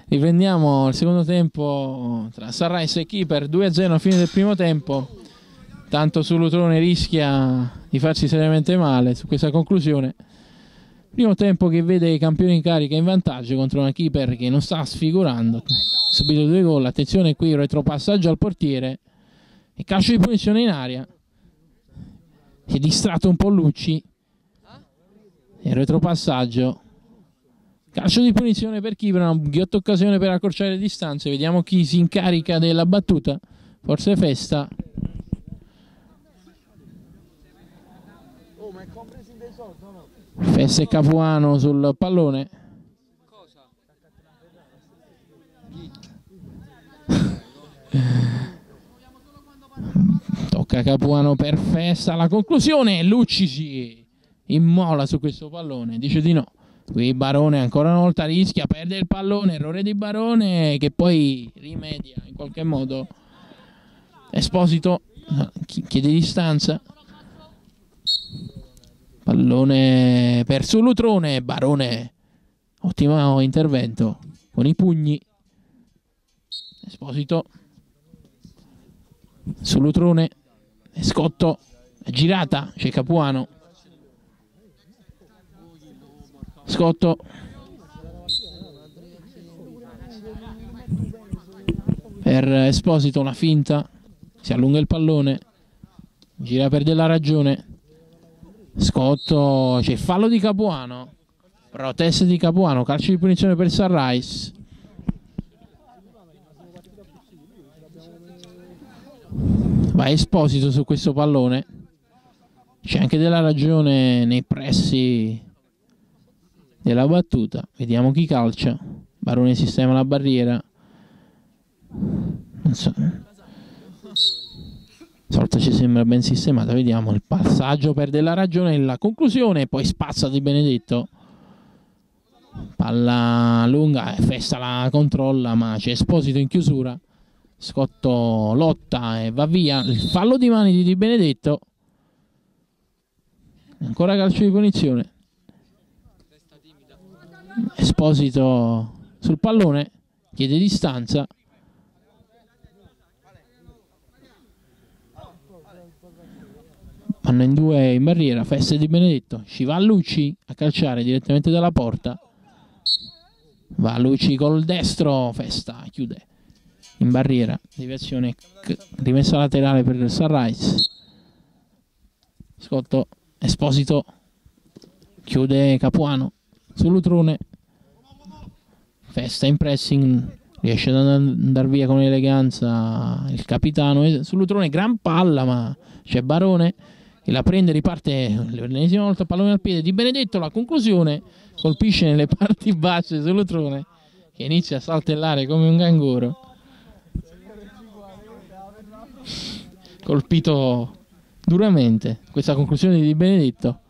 Riprendiamo il secondo tempo tra Sunrise e Keeper, 2-0 alla fine del primo tempo. Tanto Solutrone rischia di farsi seriamente male su questa conclusione. Primo tempo che vede i campioni in carica in vantaggio contro una Keeper che non sta sfigurando. Subito 2 gol, attenzione qui, retropassaggio al portiere e calcio di punizione in aria. Si è distratto un po' Lucci. E retropassaggio. Calcio di punizione per Keeper, una ghiotta occasione per accorciare le distanze. Vediamo chi si incarica della battuta. Forse Festa. Festa e Capuano sul pallone. Tocca Capuano per Festa. La conclusione. Lucci si immola su questo pallone. Dice di no. Qui Barone ancora una volta rischia, perde il pallone, errore di Barone che poi rimedia in qualche modo. Esposito chiede distanza. Pallone per Solutrone, Barone, ottimo intervento con i pugni. Esposito, Solutrone, Scotto, girata, c'è Capuano. Scotto per Esposito, una finta, si allunga il pallone, gira per Della Ragione. Scotto, c'è fallo di Capuano, proteste di Capuano, calcio di punizione per Sunrise. Va Esposito su questo pallone, c'è anche Della Ragione nei pressi della battuta. Vediamo chi calcia. Barone sistema la barriera, non so, stavolta ci sembra ben sistemata. Vediamo il passaggio per Della Ragione, la conclusione, poi spazza Di Benedetto, palla lunga, Festa la controlla ma c'è Esposito in chiusura. Scotto lotta e va via. Il fallo di mani di Di Benedetto, ancora calcio di punizione. Esposito sul pallone, chiede distanza. Vanno in due in barriera, Festa e Di Benedetto. Ci va Lucci a calciare direttamente dalla porta. Va Lucci col destro, Festa chiude in barriera. Deviazione, rimessa laterale per Sunrise. Scotto, Esposito, chiude Capuano. Solutrone, Festa in pressing, riesce ad andare via con eleganza il capitano. Solutrone, gran palla ma c'è Barone che la prende, riparte l'ennesima volta, pallone al piede Di Benedetto, la conclusione, colpisce nelle parti basse Solutrone che inizia a saltellare come un canguro, colpito duramente. Questa conclusione di Di Benedetto.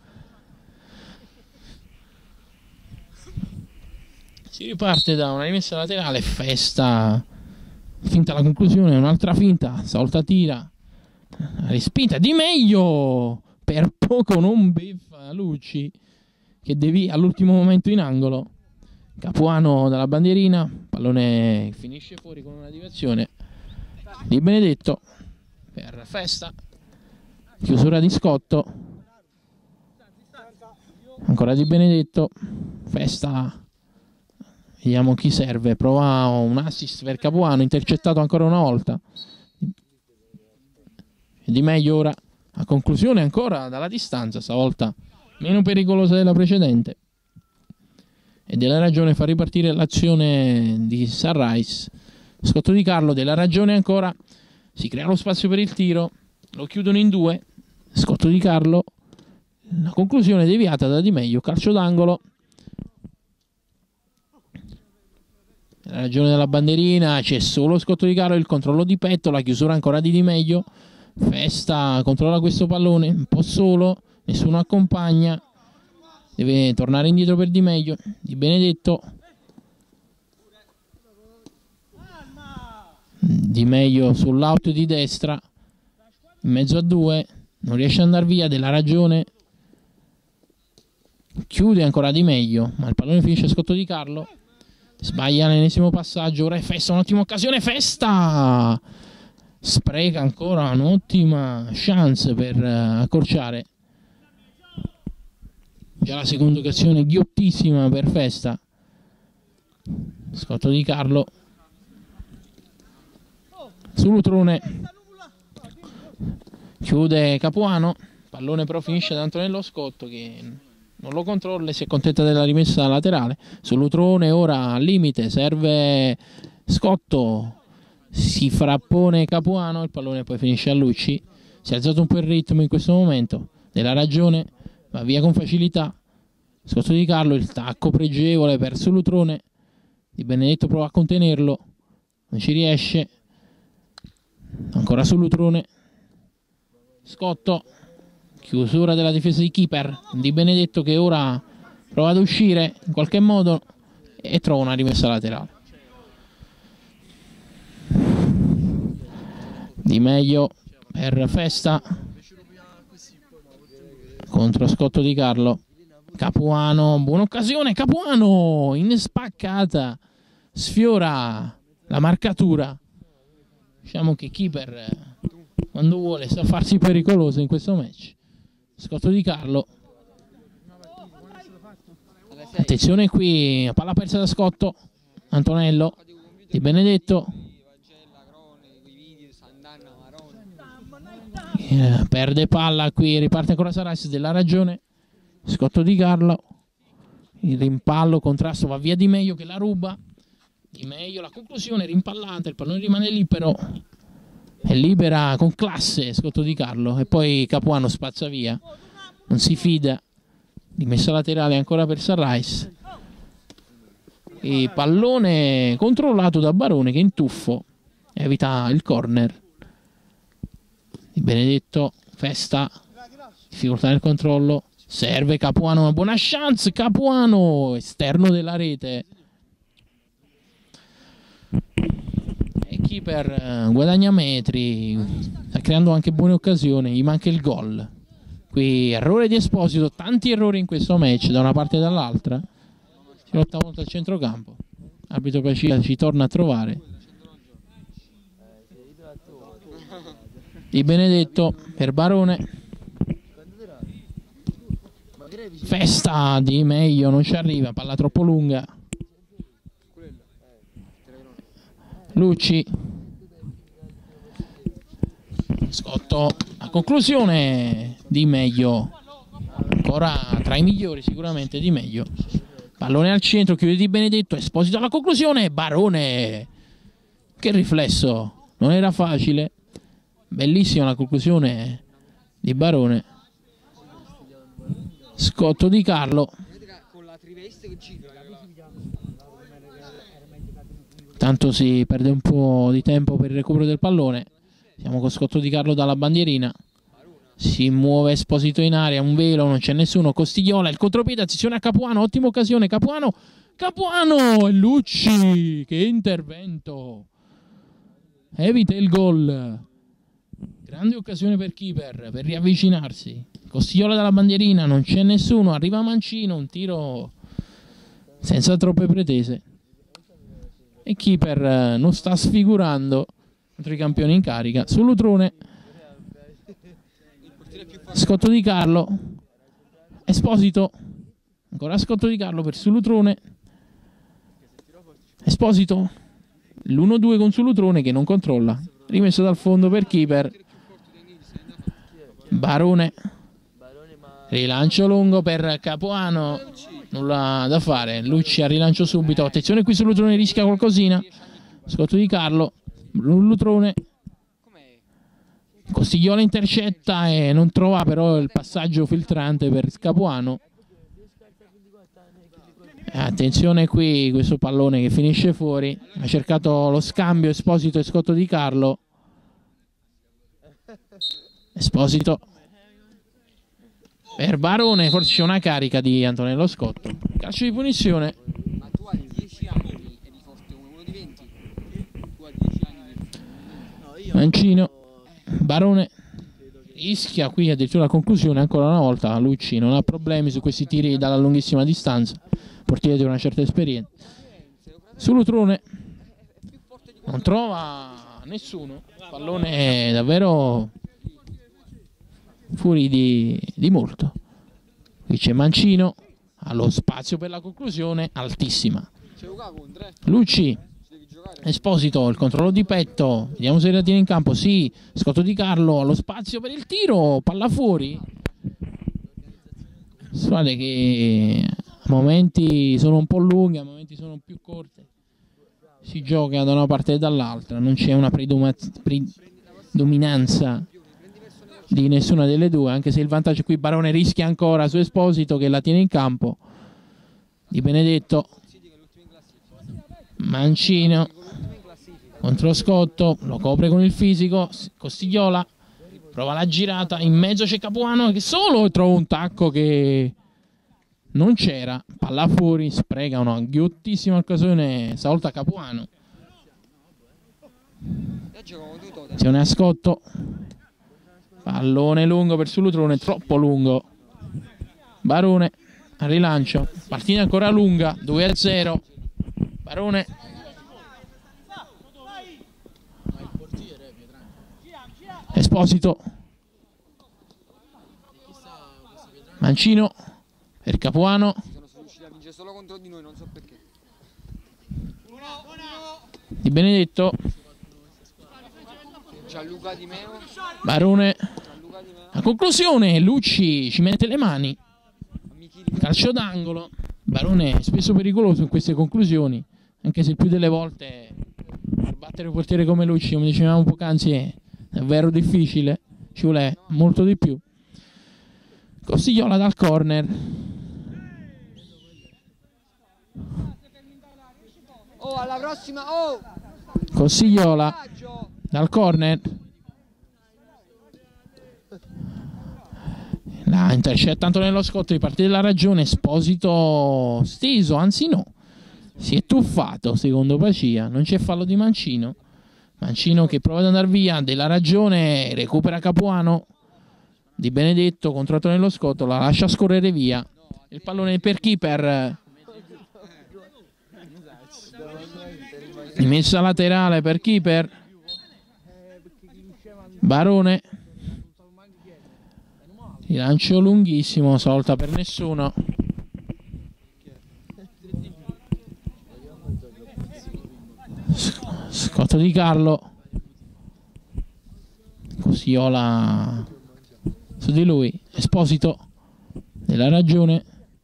Si riparte da una rimessa laterale, Festa finta la conclusione, un'altra finta, stavolta tira, respinta Di Meglio, per poco non beffa Lucci che devia all'ultimo momento in angolo. Capuano dalla bandierina, pallone finisce fuori con una deviazione. Di Benedetto per Festa, chiusura di Scotto, ancora Di Benedetto, Festa. Vediamo chi serve, prova un assist per Capuano, intercettato ancora una volta. Di Meglio ora, a conclusione ancora dalla distanza, stavolta meno pericolosa della precedente. E Della Ragione fa ripartire l'azione di Sunrise. Scotto di Carlo, Della Ragione ancora, si crea lo spazio per il tiro, lo chiudono in due. Scotto di Carlo, la conclusione deviata da Di Meglio, calcio d'angolo. La ragione della bandierina, c'è solo Scotto di Carlo, il controllo di petto, la chiusura ancora di Di Meglio. Festa controlla questo pallone, un po' solo, nessuno accompagna, deve tornare indietro per Di Meglio. Di Benedetto, Di Meglio sull'out di destra, in mezzo a due, non riesce ad andare via. Della Ragione, chiude ancora Di Meglio, ma il pallone finisce Scotto di Carlo. Sbaglia l'ennesimo passaggio. Ora è Festa, un'ottima occasione. Festa spreca ancora un'ottima chance per accorciare. Già la seconda occasione ghiottissima per Festa. Scotto di Carlo sull'Utrone, chiude Capuano, pallone però finisce da Antonello Scotto che non lo controlla e si accontenta della rimessa laterale. Sull'Utrone ora al limite, serve Scotto, si frappone Capuano, il pallone poi finisce a Lucci. Si è alzato un po' il ritmo in questo momento, della ragione, va via con facilità. Scotto di Carlo, il tacco pregevole per Sull'Utrone. Di Benedetto prova a contenerlo, non ci riesce. Ancora Sull'Utrone. Scotto, chiusura della difesa di Keeper. Di Benedetto che ora prova ad uscire in qualche modo e trova una rimessa laterale. Di meglio per Festa contro Scotto di Carlo. Capuano, buona occasione, Capuano in spaccata, sfiora la marcatura. Diciamo che Keeper quando vuole sa farsi pericoloso in questo match. Scotto di Carlo, attenzione qui, palla persa da Scotto. Antonello, Di Benedetto, perde palla qui, riparte ancora Saras, della ragione. Scotto di Carlo, il rimpallo, contrasto, va via Di Meglio che la ruba. Di Meglio, la conclusione rimpallata, il pallone rimane lì però è libera con classe Scotto di Carlo e poi Capuano spazza via, non si fida. Rimessa laterale ancora per Sunrise e pallone controllato da Barone che in tuffo evita il corner. Di Benedetto, Festa, difficoltà nel controllo. Serve Capuano, una buona chance, Capuano, esterno della rete. E Keeper guadagna metri, sta creando anche buone occasioni, gli manca il gol. Qui errore di Esposito, tanti errori in questo match da una parte e dall'altra. Si lotta molto al centrocampo. Arbitro Pacina ci torna a trovare. Di Benedetto per Barone. Festa Di Meglio, non ci arriva, palla troppo lunga. Lucci, Scotto, a conclusione Di Meglio, ancora tra i migliori sicuramente Di Meglio. Pallone al centro, chiude Di Benedetto, Esposito alla conclusione, Barone, che riflesso, non era facile, bellissima la conclusione di Barone. Scotto di Carlo, tanto si perde un po' di tempo per il recupero del pallone. Siamo con Scotto di Carlo dalla bandierina, si muove Esposito in area, un velo, non c'è nessuno. Costigliola, il contropiede, attenzione a Capuano, ottima occasione, Capuano, Capuano e Lucci, che intervento, evita il gol. Grande occasione per Keeper per riavvicinarsi. Costigliola dalla bandierina, non c'è nessuno, arriva Mancino, un tiro senza troppe pretese. E Keeper non sta sfigurando contro i campioni in carica. Sull'Utrone, Scotto di Carlo, Esposito, ancora Scotto di Carlo per Sull'Utrone, Esposito, l'1-2 con Sull'Utrone che non controlla, rimesso dal fondo per Keeper. Barone, rilancio lungo per Capuano, nulla da fare. Lucci a rilancio subito, attenzione qui Sull'Utrone, rischia qualcosina. Scotto di Carlo, Sull'Utrone, Costigliola intercetta e non trova però il passaggio filtrante per Capuano. Attenzione qui questo pallone che finisce fuori, ha cercato lo scambio Esposito e Scotto di Carlo. Esposito per Barone, forse c'è una carica di Antonello Scotto. Calcio di punizione. Ma tu hai 10 anni e di forte uno di 20. Tu hai 10 anni di... Mancino, Barone rischia qui addirittura la conclusione ancora una volta. Lucci non ha problemi su questi tiri dalla lunghissima distanza, portiere di una certa esperienza. Sulutrone non trova nessuno, pallone davvero fuori di molto. Qui c'è Mancino, ha lo spazio per la conclusione, altissima. Lucci, Esposito, il controllo di petto, vediamo se la tiene in campo, sì, Scotto Di Carlo, allo spazio per il tiro, palla fuori. Guardate che a momenti sono un po' lunghe, a momenti sono più corte. Si gioca da una parte e dall'altra, non c'è una predominanza di nessuna delle due, anche se il vantaggio qui Barone rischia ancora su Esposito che la tiene in campo. Di Benedetto, Mancino contro Scotto, lo copre con il fisico, Costigliola prova la girata, in mezzo c'è Capuano che solo trova un tacco che non c'era, palla fuori, spreca una ghiottissima occasione stavolta Capuano. Azione a Scotto, pallone lungo per Sulutrone, troppo lungo. Barone al rilancio, partita ancora lunga, 2-0. Barone, Esposito, Mancino per Capuano, solo contro di noi, non so perché. Di Benedetto, Gianluca Di Meo, Barone, la conclusione, Lucci ci mette le mani, calcio d'angolo. Barone è spesso pericoloso in queste conclusioni, anche se il più delle volte per battere un portiere come Lucci, come dicevamo poc'anzi, è davvero difficile, ci vuole molto di più. Costigliola dal corner, oh alla prossima, oh Costigliola dal corner, la intercetta nello Scotto, di parte della ragione. Esposito steso, anzi no, si è tuffato secondo Pacia, non c'è fallo di Mancino. Mancino che prova ad andare via, della ragione, recupera Capuano. Di Benedetto controllato nello Scotto, la lascia scorrere via, il pallone per Keeper, rimessa laterale per Keeper. Barone, rilancio lunghissimo, stavolta per nessuno. Scotto Di Carlo, Cosiola su di lui, Esposito, della ragione,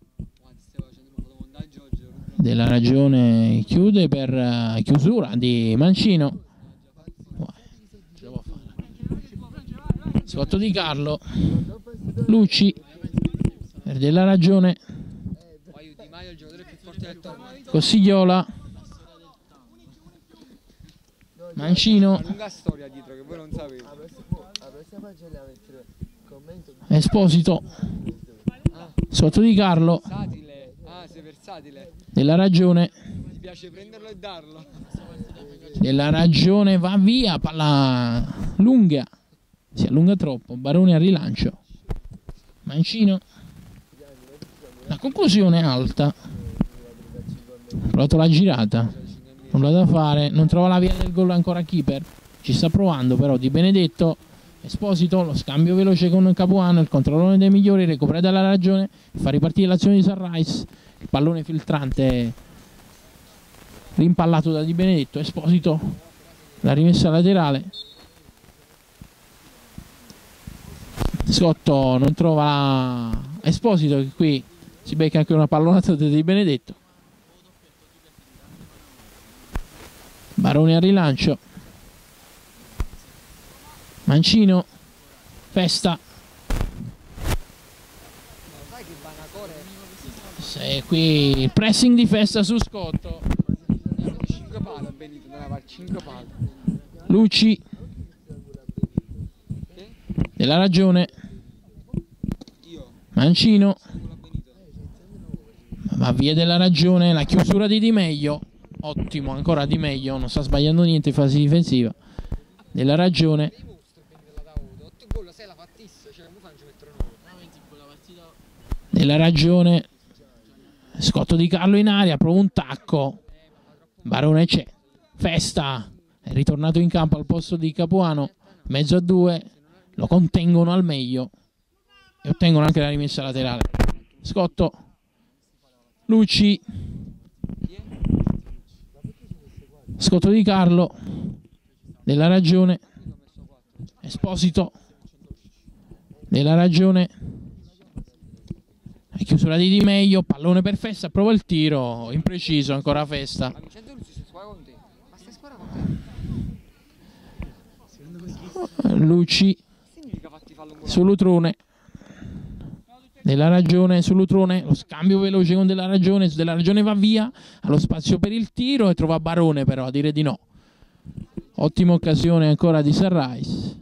chiude per chiusura di Mancino. Scotto Di Carlo, Lucci per della ragione, Costigliola, Mancino, lunga storia dietro che voi non sapete. Esposito, Scotto Di Carlo, Sei versatile. della ragione, Ti piace prenderlo e darlo. della ragione va via, palla lunga, si allunga troppo. Barone al rilancio, Mancino, la conclusione alta, ha provato la girata, nulla da fare, non trova la via del gol ancora Keeper, ci sta provando però Di Benedetto. Esposito, lo scambio veloce con Capuano, il controllone dei migliori, recupera dalla ragione, fa ripartire l'azione di Sunrise, il pallone filtrante rimpallato da Di Benedetto. Esposito, la rimessa laterale, Scotto non trova Esposito, che qui si becca anche una pallonata da Di Benedetto. Barone al rilancio, Mancino, Festa, se qui il pressing di Festa su Scotto, 5 palo, Benito, dalla parte 5 palo. Lucci, della ragione, Mancino, va via della ragione, la chiusura di Di Meglio, ottimo ancora Di Meglio, non sta sbagliando niente in fase difensiva, della ragione, della ragione, Scotto Di Carlo in aria, prova un tacco, Barone c'è, Festa è ritornato in campo al posto di Capuano, mezzo a due, lo contengono al meglio e ottengono anche la rimessa laterale. Scotto, Lucci, scotto di Carlo, della ragione, Esposito, della ragione, chiusura di Meglio, pallone per Festa, prova il tiro, impreciso ancora Festa. Lucci su Lutrone, della ragione su Lutrone, lo scambio veloce con della ragione va via, allo spazio per il tiro e trova Barone però a dire di no. Ottima occasione ancora di Sunrise,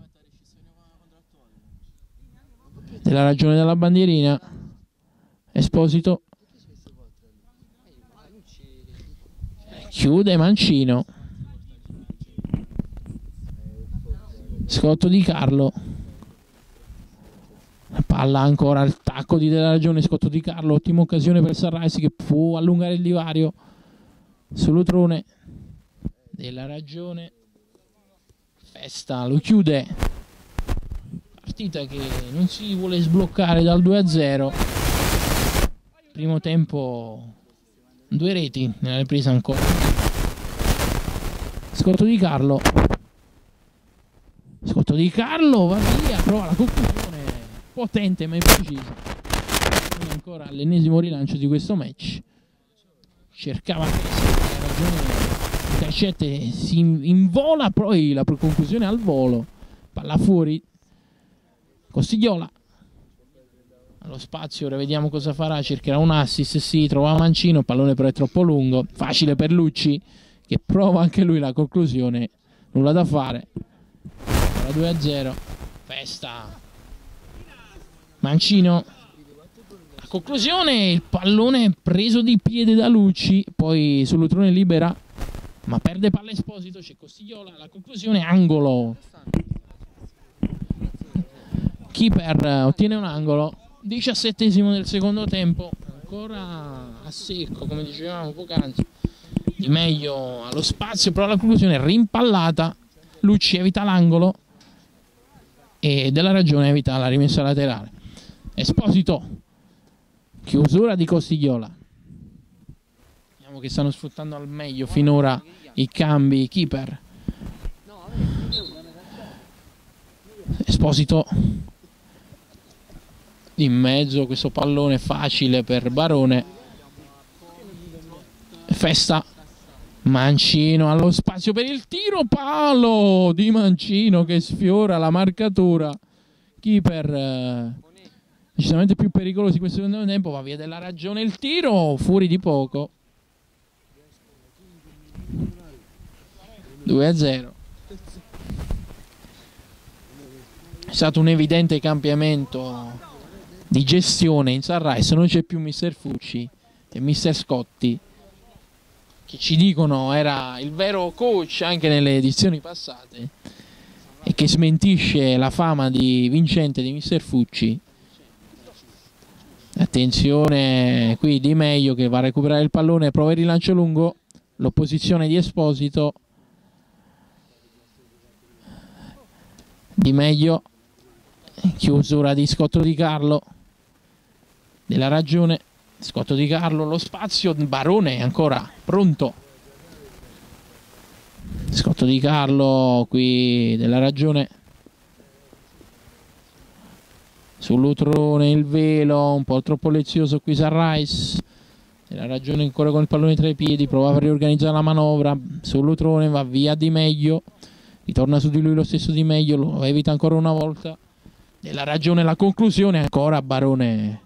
della ragione dalla bandierina, Esposito, chiude Mancino, scotto di Carlo, palla ancora al tacco di della ragione, scotto di Carlo, ottima occasione per Sunrise che può allungare il divario su Lutrone, della ragione, Festa lo chiude, partita che non si vuole sbloccare dal 2-0, primo tempo 2 reti, nella ripresa ancora, scotto di Carlo, va via, prova la conclusione, potente ma imprecisa, ancora all'ennesimo rilancio di questo match, cercava la ragione, Cascette si invola, poi la conclusione al volo, palla fuori, Costigliola allo spazio, ora vediamo cosa farà, cercherà un assist, si trova Mancino, il pallone però è troppo lungo, facile per Lucci che prova anche lui la conclusione, nulla da fare, ora 2-0, Festa, Mancino, la conclusione, il pallone preso di piede da Lucci, poi su Lutrone libera, ma perde palla Esposito, c'è Costigliola, la conclusione angolo, Keeper ottiene un angolo, 17esimo del secondo tempo, ancora a secco come dicevamo poc'anzi, Di Meglio allo spazio, però la conclusione è rimpallata, Lucci evita l'angolo e della ragione evita la rimessa laterale. Esposito, chiusura di Costigliola, vediamo che stanno sfruttando al meglio finora i cambi Keeper. Esposito in mezzo, questo pallone facile per Barone, Festa, Mancino allo spazio per il tiro, palo di Mancino che sfiora la marcatura, Keeper decisamente più pericoloso di questo secondo tempo, va via della ragione il tiro, fuori di poco, 2-0. È stato un evidente cambiamento di gestione in Sunrise, non c'è più Mister Fucci e Mister Scotti che ci dicono era il vero coach anche nelle edizioni passate e che smentisce la fama di vincente di Mister Fucci. Attenzione qui Di Meglio che va a recuperare il pallone, prova il rilancio lungo, l'opposizione di Esposito, Di Meglio, chiusura di scotto di Carlo, della ragione, scotto di Carlo, lo spazio, Barone ancora pronto, scotto di Carlo qui della ragione, su Lutrone il velo, un po' troppo lezioso qui Sunrise, della ragione ancora con il pallone tra i piedi, prova a riorganizzare la manovra, su Lutrone va via Di Meglio, ritorna su di lui lo stesso Di Meglio, lo evita ancora una volta, della ragione la conclusione, ancora Barone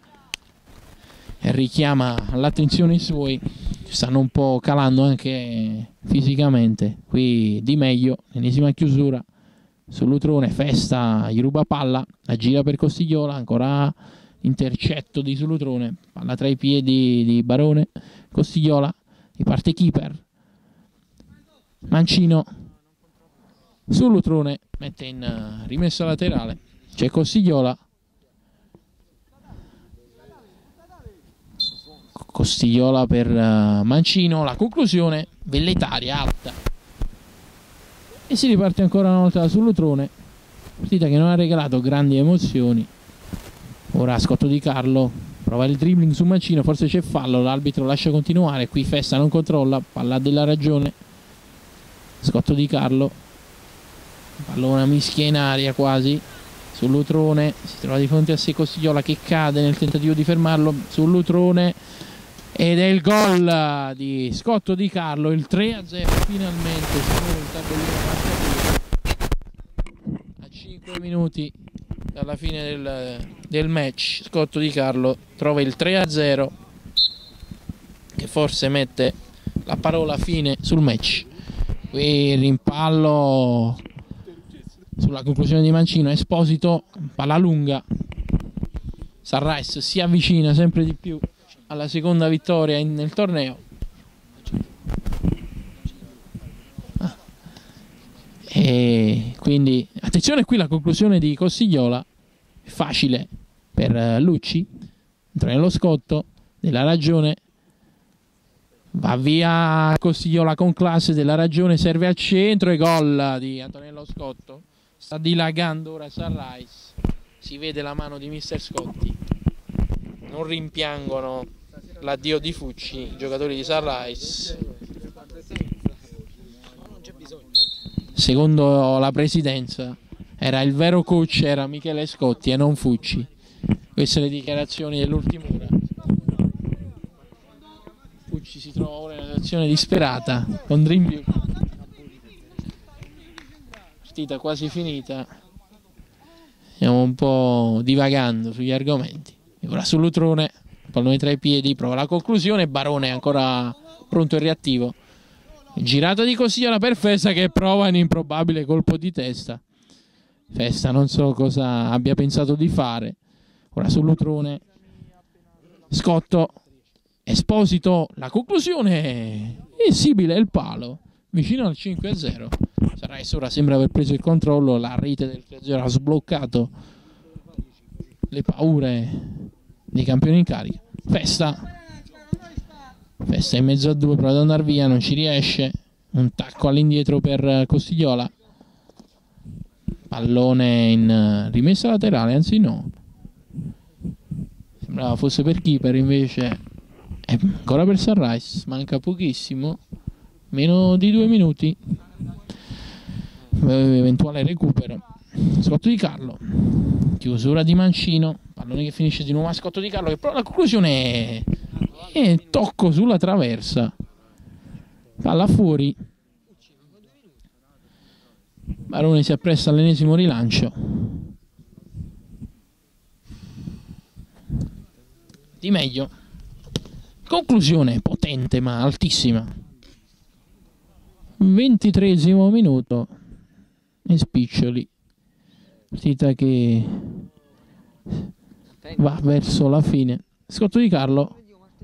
richiama l'attenzione i suoi, stanno un po' calando anche fisicamente, qui Di Meglio, ennesima chiusura su Lutrone, Festa gli ruba palla, la gira per Costigliola, ancora intercetto di su Lutrone, palla tra i piedi di Barone, Costigliola, riparte Keeper, Mancino su Lutrone, mette in rimessa laterale, c'è Costigliola, Costigliola per Mancino, la conclusione velleitaria, alta. E si riparte ancora una volta sul Lutrone, partita che non ha regalato grandi emozioni. Ora Scotto Di Carlo prova il dribbling su Mancino, forse c'è fallo, l'arbitro lascia continuare, qui Festa non controlla, palla della ragione. Scotto Di Carlo, pallona mischia in aria quasi sul Lutrone, si trova di fronte a sé Costigliola che cade nel tentativo di fermarlo sul Lutrone ed è il gol di Scotto Di Carlo, il 3-0 finalmente sul tabellino a 5 minuti dalla fine del match. Scotto Di Carlo trova il 3-0 che forse mette la parola fine sul match. Qui rimpallo sulla conclusione di Mancino, Esposito, palla lunga. Sunrise si avvicina sempre di più alla seconda vittoria nel torneo. E quindi attenzione, qui la conclusione di Costigliola è facile per Lucci, entra nello scotto della ragione, va via Costigliola con classe, della ragione serve al centro e gol di Antonello Scotto. Sta dilagando ora Sunrise, si vede la mano di Mister Scotti, non rimpiangono l'addio di Fucci i giocatori di Sunrise. Secondo la presidenza era il vero coach, era Michele Scotti e non Fucci. Queste le dichiarazioni dell'ultima ora. Fucci si trova ora in una situazione disperata con Dreamview, partita quasi finita, stiamo un po' divagando sugli argomenti. E ora sul Lutrone, pallone tra i piedi, prova la conclusione, Barone è ancora pronto e reattivo. Girata di Costigliola per Festa che prova un improbabile colpo di testa. Festa non so cosa abbia pensato di fare. Ora sul Lutrone, Scotto, Esposito, la conclusione è visibile, il palo, vicino al 5-0. Sunrise ora sembra aver preso il controllo, la rete del 3-0 ha sbloccato le paure dei campioni in carica. Festa in mezzo a due, prova ad andare via, non ci riesce, un tacco all'indietro per Costigliola, pallone in rimessa laterale, anzi no, sembrava fosse per keeper, invece è ancora per Sunrise, manca pochissimo, meno di 2 minuti, eventuale recupero. Scotto Di Carlo, chiusura di Mancino, pallone che finisce di nuovo a Scotto Di Carlo che però la conclusione è tocco sulla traversa, palla fuori. Barone si appresta all'ennesimo rilancio. Di meglio, conclusione potente ma altissima. 23esimo minuto e spiccioli, partita che va verso la fine. Scotto Di Carlo,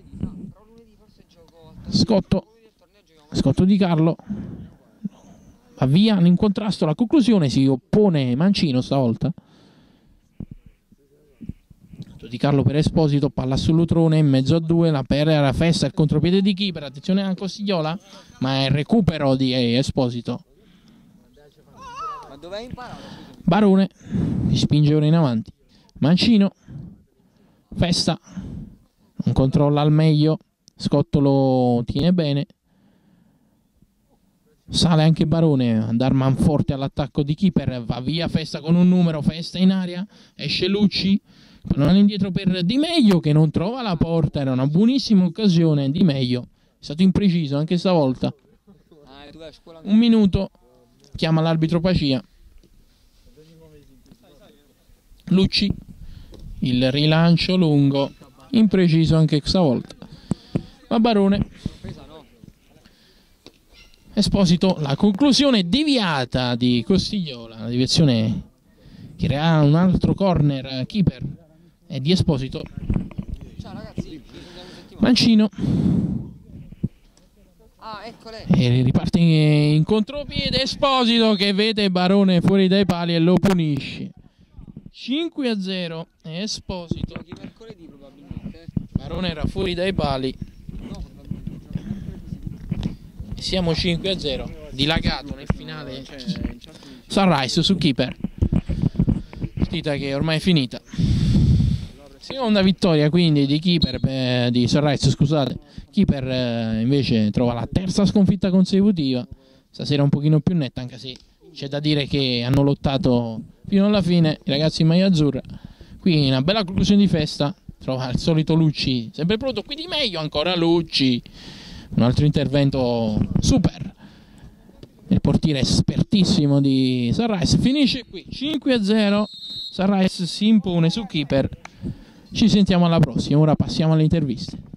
Scotto Di Carlo va via in contrasto, la conclusione si oppone Mancino stavolta. Scotto Di Carlo per Esposito, palla sul Lutrone in mezzo a due, la per Festa, il contropiede di keeper, attenzione a Costigliola, ma è il recupero di Esposito. Ma dove hai imparato? Barone si spinge ora in avanti, Mancino, Festa non controlla al meglio, Scotto lo tiene bene, sale anche Barone, andare manforte all'attacco di keeper, va via Festa con un numero, Festa in aria, esce Lucci, pallone indietro per Di Meglio che non trova la porta, era una buonissima occasione, Di Meglio è stato impreciso anche stavolta. 1 minuto, chiama l'arbitro Pacia. Lucci, il rilancio lungo, impreciso anche stavolta. Ma Barone, Esposito, la conclusione deviata di Costigliola, la deviazione che crea un altro corner, keeper è di Esposito. Ciao ragazzi, Mancino, eccole. e riparte in contropiede Esposito che vede Barone fuori dai pali e lo punisce. 5-0 Esposito. Giochi mercoledì probabilmente. Barone era fuori dai pali. No, probabilmente. Siamo 5-0, dilagato nel finale Sunrise su Keeper, partita che ormai è finita. Seconda vittoria quindi di Keeper, di Sunrise, scusate. Keeper invece trova la terza sconfitta consecutiva, stasera un pochino più netta, anche se c'è da dire che hanno lottato fino alla fine i ragazzi in maglia azzurra. Qui una bella conclusione di festa, trova il solito Lucci, sempre pronto, qui di meglio ancora Lucci, un altro intervento super, il portiere espertissimo di Sunrise. Finisce qui 5-0, Sunrise si impone su Keeper. Ci sentiamo alla prossima, ora passiamo alle interviste.